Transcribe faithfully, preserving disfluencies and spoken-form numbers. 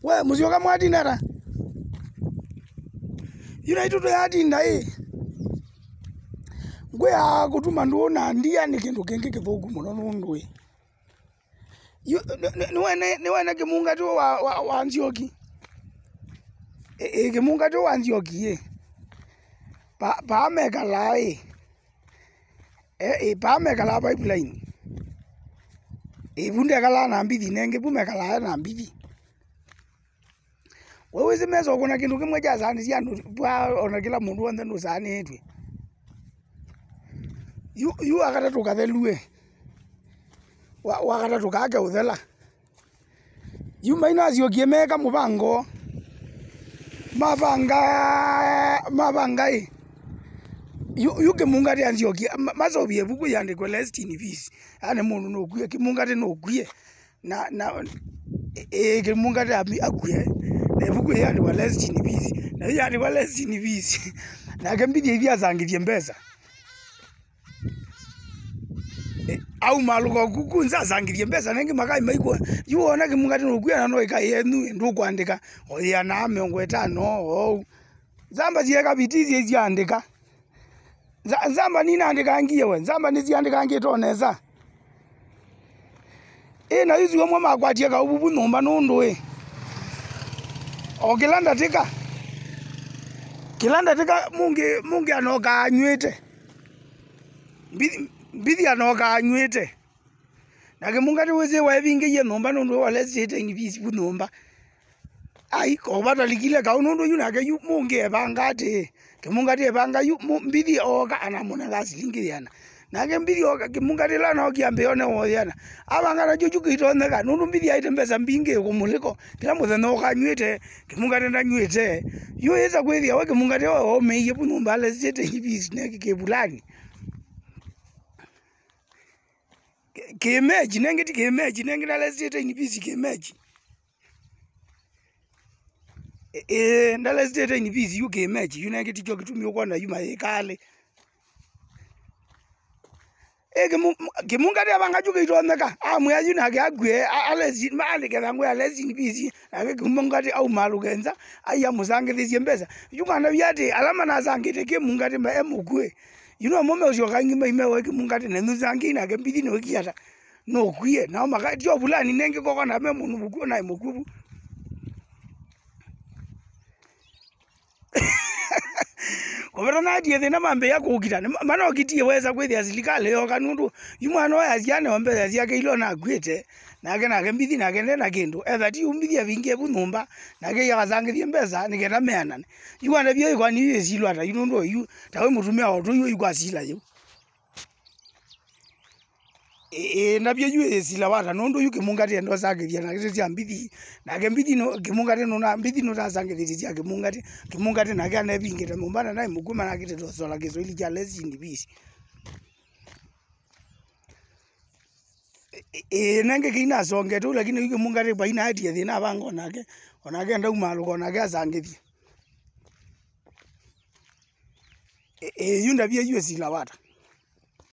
we muzioka mwadi nara yuna ituto yadi ndai ngwe ya kutuma ndona ndia ni kindu kingi kithuku muno nundwe niwene niwene kimunga tu wa wa, wa Nzioki e, e kimunga tu wa Nzioki e pa pa mega lai e e pa mega la pipeline e bunde kala na mbithi nenge bume kala na mbithi wewe zimezo kuna kindu kimwe ja zani cia bwa ona kila mundu wothe no zani etwe yu yu akata tukathelue wa wakata tukake uthela yu maina Nzioki meka mubango mabanga mabanga e yu yu kimunga ria Nzioki mazobie buku yande ko last in peace ane mundu no kuye kimunga te no kuye na na e kimunga te akuye na buku yande wa last in peace na yande wa last in peace na kambidi vya zangithie mbesa au maluko kukunza zangithie mbesa nengi makai maiko yuona kimunga te no kuye na no ikai enu ndu kwandika oya na miongo etano o zamba zieka bitizi ziandika Zamba nina andika ngiye we zamba nizi andika ngiye toneza e na izu yomwe makwatie ka ububu nomba nondo e o kilanda tika kilanda tika mungi mungi anoka anywete bithi anoka anywete nake mungati weze wa ebinge ye nomba nondo wa lesete ngibisi bu nomba ai ko bata likile ka nondo yuna ke yu mungi ebangate kimungati ebanga yu mbithi oka ana mona gasilingiriana nake mbithi oka kimungati lana okiambe one woyana abanga na juju kitone ka nundu mbithi aite mbesa mbinge kumuliko kila muthenya okanywete kimungati ndanywete yu yeza kwithia we kimungati o meiye bunumba le sete ibisi neke kebulani kemeji nengeti kemeji nengina le sete ibisi kemeji eh ndala state ni busy you game match you nenge tijo kitumi ukona yuma ekale ege kimunga dia banga juke itoneka amu ya yuna ke agwe alezi mali ke bangwe alezi ni busy ake kimunga dia au malugenza aya musange thisi mbesa yungana byati alama na zangite ke munga dia ma emugwe you know mome usyo kangi maime we kimunga dia nenu zangi na ke mbidi no kiata no kuye na maka dio bulani nenge kokona me munu buku na imukubu Kobera na die thina mambe ya kugita mana okitie weza kwithia silikale yo kanundu yumwana wa yaziane ombe yaziake ilo na gwete nake nake mbithi nake ndena kindu etha ti umbithi abinge bu numba nake yakazangithie mbesa nikenda meanane yumwana byo kwani yesilwa ata yundu yu tawe mutumia oto yu ikwasila yu e nabyo yu yesila wata nundu yu kimungati ndo zakithia nake tia mbithi nake mbithi no kimungati no na mbithi no tazangithia tia kimungati kimungati nake anebingite mumbana naye muguma nake tosola Kiswahili cha lezi ndibisi e nenge kina songe tu lakini yu kimungati baina hadi thina bango nake onake nda umaluko nake azangithia e yunda byo yu yesila wata